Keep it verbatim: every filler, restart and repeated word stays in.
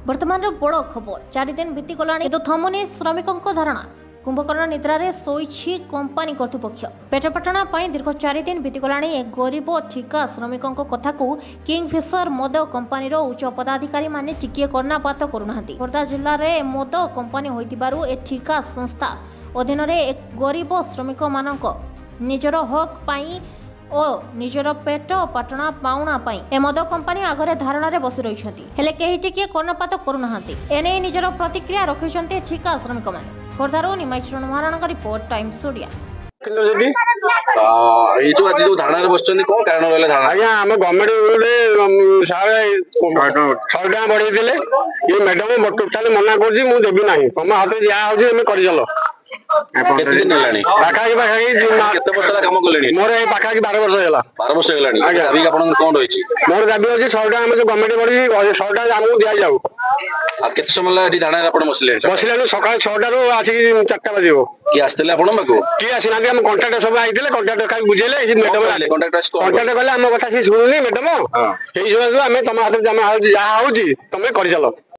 वर्तमान बड़ खबर चार दिन बीती गला तो थमुनी श्रमिकों धारणा कुंभकर्ण निद्रारे शोइछि कंपानी कर्तृपक्ष पेटपाटणा दीर्घ चार दिन बीती गला एक गरीब ठिका श्रमिकों कथा को किंगफिशर मद कंपानीर उच्च पदाधिकारी माने टिकिए कर्णपात करूना। खोर्धा जिले में मद कंपानी होइतिबारु ए ठिका संस्था अधीन एक गरीब श्रमिक मानक निजर हक पाई और निजर पेट पाटना पाउना पाई ए मद कंपानी आगरे धारणा बसी रही हेले केही टिके कर्णपात करूना। एने निजर प्रतिक्रिया रखिछन्ते ठिका श्रमिक माने। खोर्धारो Nimacharan Maharana report times Odia. Kilo जदी ए जो आज जो धारणा बसचंदी कोन कारण रहले धारणा आज्ञा हम गवर्नमेंट रूल सारे सौ टका बढ़ाई देले ये मैडम टोटाली मना करजी मु देबी नाही तुम हाथ या होजी हम करि चलो केते दिन हेलानी पाखा की पाखा की केते वर्ष ला काम करलेनी मोर ए पाखा की बारह वर्ष होला बारह वर्ष हेलानी अभी आपन कोन रहिछि मोर दाबी होजी सौ टका हम जो गवर्नमेंट बढ़ी सौ टका हमहु दिया जाऊ आ केते समय ला एठी धारणा आपन बसले बसले सकाळ छह टा रो आसी चार टा बजियो कि आस्तेले आपन मको कि आसी ना हम कांट्रैक्टर सब आइतले कांट्रैक्टर खाली बुझेले ए मैडम आले कांट्रैक्टर कांट्रैक्टर कहले हम कथा से सुनुनी मैडम सेही जो हम तम हाथ जमा जा होजी तमे करि चलो।